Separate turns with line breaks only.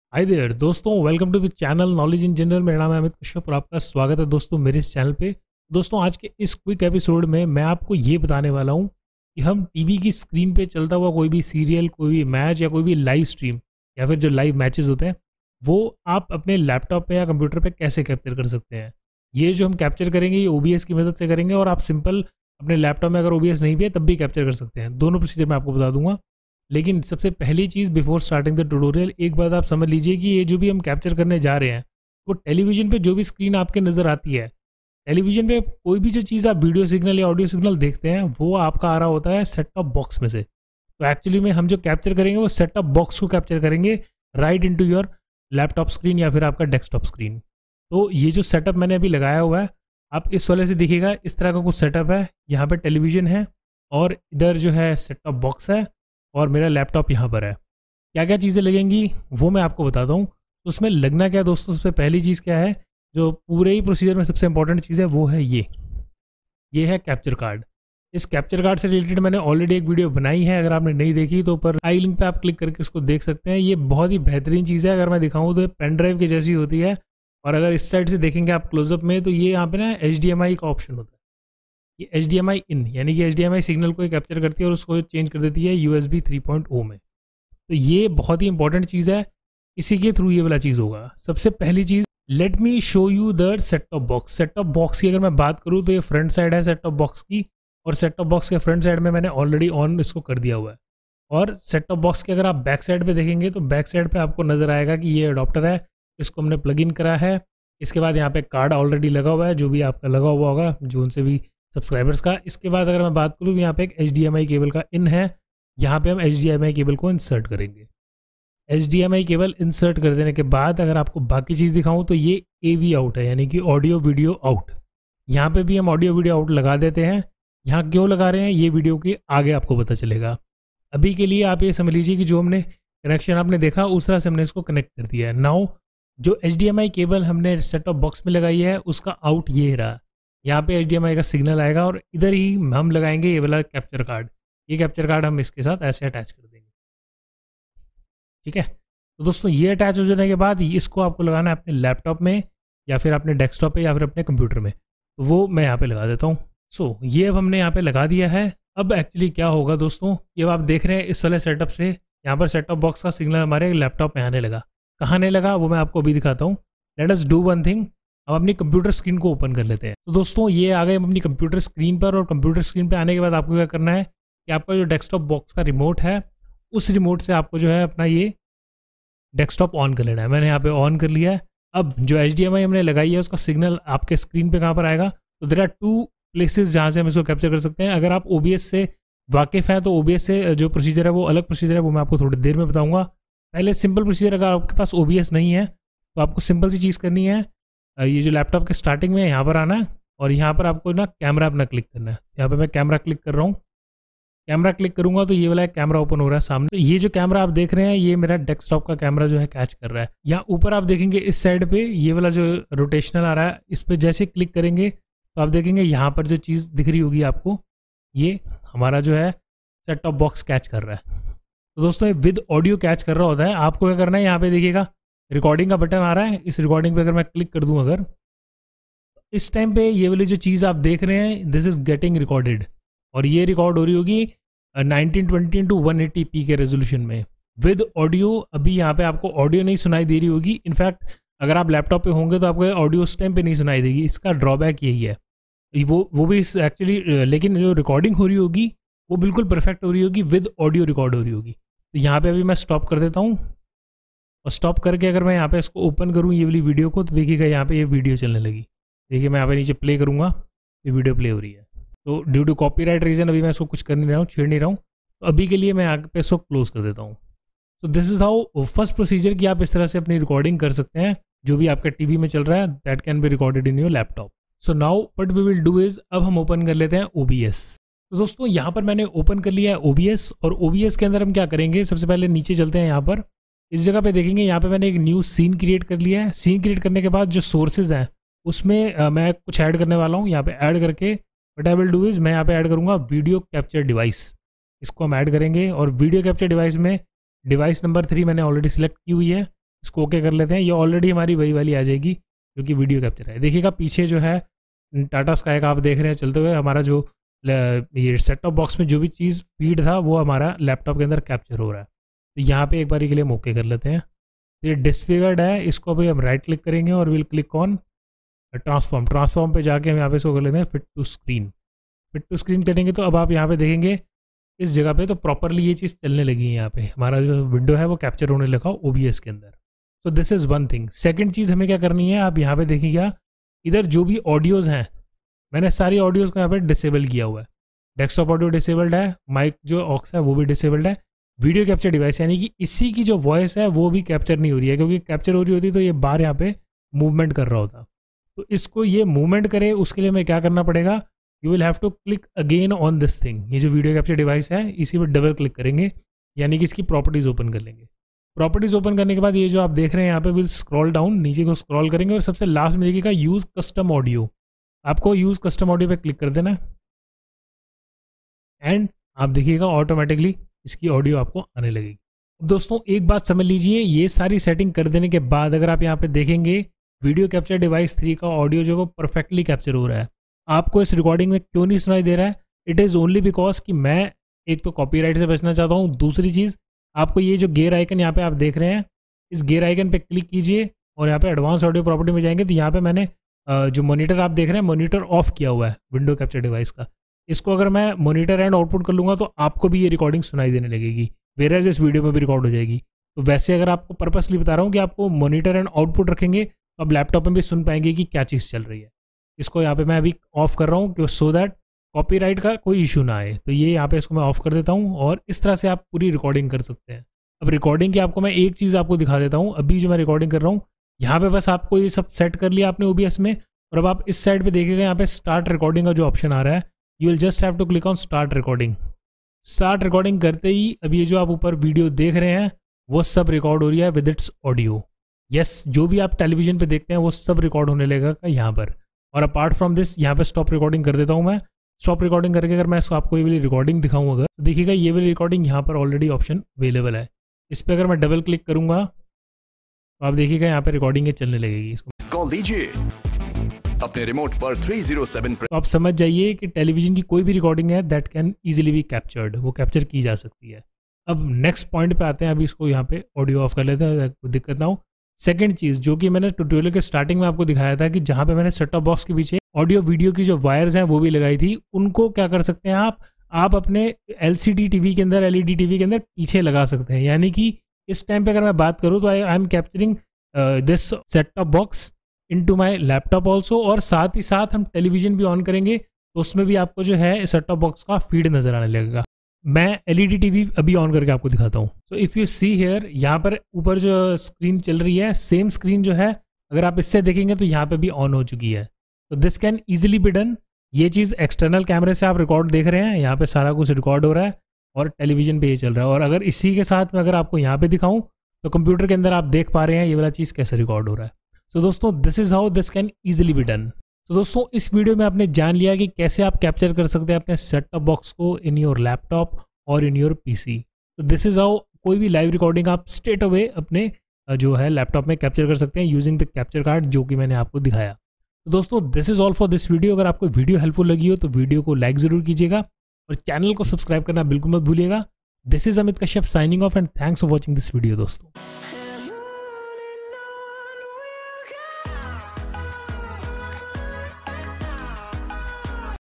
हाय there दोस्तों, welcome to the channel knowledge in general. मेरा नाम है अमित कश्यप और आपका स्वागत है दोस्तों मेरे इस चैनल पे। दोस्तों आज के इस क्विक एपिसोड में मैं आपको ये बताने वाला हूँ कि हम टीवी की स्क्रीन पे चलता हुआ कोई भी सीरियल, कोई भी मैच या कोई भी लाइव स्ट्रीम या फिर जो लाइव मैचेस होते हैं वो आप अपने लैपटॉप पे या कंप्यूटर पे कैसे कैप्चर कर सकते हैं। ये जो हम कैप्चर करेंगे ये OBS की मदद से करेंगे और आप सिंपल अपने लैपटॉप में अगर OBS नहीं भी है तब भी कैप्चर कर सकते हैं। दोनों प्रोसीजर मैं आपको बता दूंगा। लेकिन सबसे पहली चीज़ बिफोर स्टार्टिंग द ट्यूटोरियल, एक बात आप समझ लीजिए कि ये जो भी हम कैप्चर करने जा रहे हैं वो टेलीविजन पे जो भी स्क्रीन आपके नज़र आती है, टेलीविजन पे कोई भी जो चीज़ आप वीडियो सिग्नल या ऑडियो सिग्नल देखते हैं वो आपका आ रहा होता है सेट टॉप बॉक्स में से। तो एक्चुअली में हम जो कैप्चर करेंगे वो सेट टॉप बॉक्स को कैप्चर करेंगे right into your laptop screen या फिर आपका डेस्कटॉप स्क्रीन। तो ये जो सेटअप मैंने अभी लगाया हुआ है, आप इस वाले से दिखेगा इस तरह का कुछ सेटअप है। यहाँ पे टेलीविजन है और इधर जो है सेट टॉप बॉक्स है और मेरा लैपटॉप यहाँ पर है। क्या क्या चीज़ें लगेंगी वो मैं आपको बताता हूँ। तो उसमें लगना क्या है दोस्तों, सबसे पहली चीज़ क्या है, जो पूरे ही प्रोसीजर में सबसे इंपॉर्टेंट चीज़ है वो है ये है कैप्चर कार्ड। इस कैप्चर कार्ड से रिलेटेड मैंने ऑलरेडी एक वीडियो बनाई है, अगर आपने नहीं देखी तो ऊपर आई लिंक पे आप क्लिक करके उसको देख सकते हैं। ये बहुत ही बेहतरीन चीज़ है, अगर मैं दिखाऊँ तो पेन ड्राइव की जैसी होती है। और अगर इस साइड से देखेंगे आप क्लोजअप में तो ये यहाँ पे ना HDMI का ऑप्शन होता है। ये HDMI इन यानी कि HDMI सिग्नल को कैप्चर करती है और उसको चेंज कर देती है USB 3.0 में। तो ये बहुत ही इंपॉर्टेंट चीज़ है, इसी के थ्रू ये वाला चीज़ होगा। सबसे पहली चीज़, let me show you the set top box. Set top box की अगर मैं बात करूँ तो ये फ्रंट साइड है सेट टॉप बॉक्स की, और सेट टॉप बॉक्स के फ्रंट साइड में मैंने ऑलरेडी ऑन इसको कर दिया हुआ है। और सेट टॉप बॉक्स के अगर आप बैक साइड पे देखेंगे तो बैक साइड पे आपको नज़र आएगा कि ये अडॉप्टर है, इसको हमने प्लग इन करा है। इसके बाद यहाँ पे कार्ड ऑलरेडी लगा हुआ है, जो भी आपका लगा हुआ होगा जो उनसे भी सब्सक्राइबर्स का। इसके बाद अगर मैं बात करूँ तो यहाँ पे एक HDMI केबल का इन है, यहाँ पे हम HDMI केबल को इंसर्ट करेंगे। HDMI केबल इंसर्ट कर देने के बाद अगर आपको बाकी चीज़ दिखाऊँ तो ये AV आउट है, यानी कि ऑडियो वीडियो आउट। यहाँ पे भी हम ऑडियो वीडियो आउट लगा देते हैं। यहाँ क्यों लगा रहे हैं ये वीडियो के आगे आपको पता चलेगा। अभी के लिए आप ये समझ लीजिए कि जो हमने कनेक्शन आपने देखा उस तरह से हमने इसको कनेक्ट कर दिया है। नाउ जो HDMI केबल हमने सेट टॉप बॉक्स में लगाई है उसका आउट ये रहा। यहाँ पे HDMI का सिग्नल आएगा और इधर ही हम लगाएंगे ये वाला कैप्चर कार्ड। ये कैप्चर कार्ड हम इसके साथ ऐसे अटैच कर देंगे, ठीक है। तो दोस्तों ये अटैच हो जाने के बाद इसको आपको लगाना है अपने लैपटॉप में या फिर अपने डेस्कटॉप पे या फिर अपने कंप्यूटर में। तो वो मैं यहाँ पे लगा देता हूँ। सो ये अब हमने यहाँ पे लगा दिया है। अब एक्चुअली क्या होगा दोस्तों, ये आप देख रहे हैं इस वाले सेटअप से यहाँ पर सेट टॉप बॉक्स का सिग्नल हमारे लैपटॉप में आने लगा। कहाँ आने लगा वो मैं आपको अभी दिखाता हूँ। Let us do one thing, हम अपनी कंप्यूटर स्क्रीन को ओपन कर लेते हैं। तो दोस्तों ये आ गए हम अपनी कंप्यूटर स्क्रीन पर, और कंप्यूटर स्क्रीन पे आने के बाद आपको क्या करना है कि आपका जो डेस्कटॉप बॉक्स का रिमोट है उस रिमोट से आपको जो है अपना ये डेस्कटॉप ऑन कर लेना है। मैंने यहाँ पे ऑन कर लिया है। अब जो HDMI हमने लगाई है उसका सिग्नल आपके स्क्रीन पे कहाँ पर आएगा, तो देयर आर टू प्लेसेस जहाँ से हम इसको कैप्चर कर सकते हैं। अगर आप OBS से वाकिफ़ हैं तो OBS से जो प्रोसीजर है वो अलग प्रोसीजर है, वो मैं आपको थोड़ी देर में बताऊँगा। पहले सिंपल प्रोसीजर, अगर आपके पास OBS नहीं है तो आपको सिंपल सी चीज़ करनी है, ये जो लैपटॉप के स्टार्टिंग में यहाँ पर आना है और यहाँ पर आपको ना कैमरा अपना क्लिक करना है। यहाँ पे मैं कैमरा क्लिक कर रहा हूँ। कैमरा क्लिक करूँगा तो ये वाला कैमरा ओपन हो रहा है सामने। तो ये जो कैमरा आप देख रहे हैं ये मेरा डेस्कटॉप का कैमरा जो है कैच कर रहा है। यहाँ ऊपर आप देखेंगे इस साइड पे ये वाला जो रोटेशनल आ रहा है, इस पर जैसे क्लिक करेंगे तो आप देखेंगे यहाँ पर जो चीज़ दिख रही होगी आपको, ये हमारा जो है सेट टॉप बॉक्स कैच कर रहा है। तो दोस्तों ये विद ऑडियो कैच कर रहा होता है। आपको क्या करना है, यहाँ पे देखिएगा रिकॉर्डिंग का बटन आ रहा है। इस रिकॉर्डिंग पे अगर मैं क्लिक कर दूं, अगर इस टाइम पे ये वाली जो चीज़ आप देख रहे हैं दिस इज गेटिंग रिकॉर्डेड, और ये रिकॉर्ड हो रही होगी 1920 × 180p के रेजोल्यूशन में विद ऑडियो। अभी यहाँ पे आपको ऑडियो नहीं सुनाई दे रही होगी। इनफैक्ट अगर आप लैपटॉप पे होंगे तो आपको ऑडियो उस टाइम पे नहीं सुनाई देगी। इसका ड्रॉबैक यही है। वो भी एक्चुअली, लेकिन जो रिकॉर्डिंग हो रही होगी वो बिल्कुल परफेक्ट हो रही होगी, विद ऑडियो रिकॉर्ड हो रही होगी। तो यहाँ पे अभी मैं स्टॉप कर देता हूँ, और स्टॉप करके अगर मैं यहाँ पे इसको ओपन करूँ ये वाली वीडियो को, तो देखिएगा यहाँ पे ये वीडियो चलने लगी। देखिए मैं यहाँ पे नीचे प्ले करूँगा, ये वीडियो प्ले हो रही है। तो ड्यू टू कॉपीराइट रीजन अभी मैं इसको कुछ कर नहीं रहा हूँ, छेड़ नहीं रहा हूँ। तो अभी के लिए मैं यहाँ पे इसको क्लोज कर देता हूँ। तो this is how first procedure कि आप इस तरह से अपनी रिकॉर्डिंग कर सकते हैं। जो भी आपका टीवी में चल रहा है that can be recorded in your laptop. So now what we will do is, अब हम ओपन कर लेते हैं OBS। तो दोस्तों यहाँ पर मैंने ओपन कर लिया है OBS, और OBS के अंदर हम क्या करेंगे, सबसे पहले नीचे चलते हैं। यहाँ पर इस जगह पे देखेंगे, यहाँ पे मैंने एक न्यू सीन क्रिएट कर लिया है। सीन क्रिएट करने के बाद जो सोर्सेज हैं उसमें मैं कुछ ऐड करने वाला हूँ। यहाँ पे ऐड करके what I will do is, मैं यहाँ पे ऐड करूँगा वीडियो कैप्चर डिवाइस। इसको हम ऐड करेंगे, और वीडियो कैप्चर डिवाइस में डिवाइस नंबर 3 मैंने ऑलरेडी सिलेक्ट की हुई है। इसको ओके कर लेते हैं। ये ऑलरेडी हमारी वही वाली आ जाएगी जो कि वीडियो कैप्चर है। देखिएगा पीछे जो है टाटा स्काई का आप देख रहे हैं चलते हुए, हमारा जो ये सेट टॉप बॉक्स में जो भी चीज़ फीड था वो हमारा लैपटॉप के अंदर कैप्चर हो रहा है। तो यहाँ पे एक बारी के लिए हम ओके कर लेते हैं। ये डिसफिगर्ड है, इसको अभी हम राइट क्लिक करेंगे और विल क्लिक ऑन ट्रांसफॉर्म पे जाके हम यहाँ पे इसको कर लेते हैं फिट टू स्क्रीन करेंगे। तो अब आप यहाँ पे देखेंगे इस जगह पे तो प्रॉपरली ये चीज़ चलने लगी है। यहाँ पे हमारा जो विंडो है वो कैप्चर होने लगा OBS के अंदर। So this is one thing. Second चीज़ हमें क्या करनी है, आप यहाँ पे देखिएगा इधर जो भी ऑडियोज़ हैं मैंने सारी ऑडियोज़ को यहाँ पे डिसेबल किया हुआ है। डेस्कटॉप ऑडियो डिसेबल्ड है, माइक जो ऑक्स है वो भी डिसेबल्ड है। वीडियो कैप्चर डिवाइस यानी कि इसी की जो वॉइस है वो भी कैप्चर नहीं हो रही है, क्योंकि कैप्चर हो रही होती तो ये बार यहाँ पे मूवमेंट कर रहा होता। तो इसको ये मूवमेंट करे उसके लिए हमें क्या करना पड़ेगा, you will have to click again on this thing. ये जो वीडियो कैप्चर डिवाइस है इसी पर डबल क्लिक करेंगे, यानी कि इसकी प्रॉपर्टीज़ ओपन कर लेंगे। प्रॉपर्टीज़ ओपन करने के बाद ये जो आप देख रहे हैं यहाँ पे विल स्क्रॉल डाउन, नीचे को स्क्रॉल करेंगे और सबसे लास्ट में देखिएगा यूज़ कस्टम ऑडियो। आपको यूज़ कस्टम ऑडियो पे क्लिक कर देना एंड आप देखिएगा ऑटोमेटिकली इसकी ऑडियो आपको आने लगेगी। दोस्तों एक बात समझ लीजिए, ये सारी सेटिंग कर देने के बाद अगर आप यहाँ पे देखेंगे वीडियो कैप्चर डिवाइस 3 का ऑडियो जो वो परफेक्टली कैप्चर हो रहा है। आपको इस रिकॉर्डिंग में क्यों नहीं सुनाई दे रहा है, इट इज़ ओनली बिकॉज कि मैं एक तो कॉपीराइट से बचना चाहता हूँ, दूसरी चीज़ आपको ये जो गेयर आइकन यहाँ पे आप देख रहे हैं इस गेयर आइकन पे क्लिक कीजिए और यहाँ पे एडवांस ऑडियो प्रॉपर्टी में जाएंगे तो यहाँ पे मैंने जो मॉनिटर आप देख रहे हैं मॉनिटर ऑफ किया हुआ है विंडो कैप्चर डिवाइस का। इसको अगर मैं मॉनिटर एंड आउटपुट कर लूँगा तो आपको भी ये रिकॉर्डिंग सुनाई देने लगेगी, वेयर इस वीडियो में भी रिकॉर्ड हो जाएगी। तो वैसे अगर आपको पर्पसली बता रहा हूँ कि आपको मॉनिटर एंड आउटपुट रखेंगे तो आप लैपटॉप में भी सुन पाएंगे कि क्या चीज़ चल रही है। इसको यहाँ पे मैं अभी ऑफ कर रहा हूँ कि सो दैट कॉपीराइट का कोई इशू ना आए। तो ये यहाँ पे इसको मैं ऑफ कर देता हूँ और इस तरह से आप पूरी रिकॉर्डिंग कर सकते हैं। अब रिकॉर्डिंग की आपको मैं एक चीज़ आपको दिखा देता हूँ। अभी जो मैं रिकॉर्डिंग कर रहा हूँ यहाँ पे बस आपको ये सब सेट कर लिया आपने OBS में, और अब आप इस साइड पे देखिएगा यहाँ पे स्टार्ट रिकॉर्डिंग का जो ऑप्शन आ रहा है, you will just have to click on start recording. Start recording करते ही अब ये जो आप ऊपर वीडियो देख रहे हैं वो सब रिकॉर्ड हो रही है विद इट्स ऑडियो। यस, जो भी आप टेलीविजन पे देखते हैं वो सब रिकॉर्ड होने लगेगा यहाँ पर। और अपार्ट फ्रॉम दिस यहाँ पे स्टॉप रिकॉर्डिंग कर देता हूँ मैं। स्टॉप रिकॉर्डिंग करके अगर मैं आपको ये वाली रिकॉर्डिंग दिखाऊँ अगर तो देखिएगा ये वाली रिकॉर्डिंग यहाँ पर ऑलरेडी ऑप्शन अवेलेबल है। इस पर अगर मैं डबल क्लिक करूँगा तो आप देखिएगा यहाँ पे रिकॉर्डिंग ये चलने लगेगी। इसको
कॉल दीजिए अपने रिमोट पर 307
तो आप समझ जाइए कि टेलीविजन की कोई भी रिकॉर्डिंग है that can easily be captured, वो कैप्चर की जा सकती है। अब नेक्स्ट पॉइंट पे आते हैं। अभी इसको यहाँ पे ऑडियो ऑफ कर लेते हैं, कोई दिक्कत ना हो। सेकंड चीज़ जो कि मैंने ट्यूटोरियल के स्टार्टिंग में आपको दिखाया था कि जहाँ पे मैंने सेट टॉप बॉक्स के पीछे ऑडियो वीडियो की जो वायर्स हैं वो भी लगाई थी, उनको क्या कर सकते हैं आप अपने LCD टीवी के अंदर LED टीवी के अंदर पीछे लगा सकते हैं। यानी कि इस टाइम पे अगर मैं बात करूँ तो I am capturing this set top box into my laptop also, और साथ ही साथ हम टेलीविजन भी ऑन करेंगे तो उसमें भी आपको जो है सेट टॉप बॉक्स का फीड नजर आने लगेगा। मैं LED टीवी अभी ऑन करके आपको दिखाता हूँ। So if you see here, यहाँ पर ऊपर जो स्क्रीन चल रही है सेम स्क्रीन जो है अगर आप इससे देखेंगे तो यहाँ पे भी ऑन हो चुकी है। तो this can easily be done. ये चीज़ एक्सटर्नल कैमरे से आप रिकॉर्ड देख रहे हैं, यहाँ पे सारा कुछ रिकॉर्ड हो रहा है और टेलीविजन पे ये चल रहा है। और अगर इसी के साथ में अगर आपको यहाँ पे दिखाऊँ तो कंप्यूटर के अंदर आप देख पा रहे हैं ये वाला चीज़ कैसे रिकॉर्ड हो रहा है। सो दोस्तों this is how this can easily be done. तो दोस्तों इस वीडियो में आपने जान लिया कि कैसे आप कैप्चर कर सकते हैं अपने सेट टॉप बॉक्स को इन योर लैपटॉप और इन योर PC। तो दिस इज़ हाउ कोई भी लाइव रिकॉर्डिंग आप स्ट्रेट अवे अपने जो है लैपटॉप में कैप्चर कर सकते हैं यूजिंग द कैप्चर कार्ड जो कि मैंने आपको दिखाया। तो दोस्तों this is all for this video. अगर आपको वीडियो हेल्पफुल लगी हो तो वीडियो को लाइक ज़रूर कीजिएगा और चैनल को सब्सक्राइब करना बिल्कुल मत भूलिएगा। This is Amit Kashyap signing off and thanks for watching this video दोस्तों।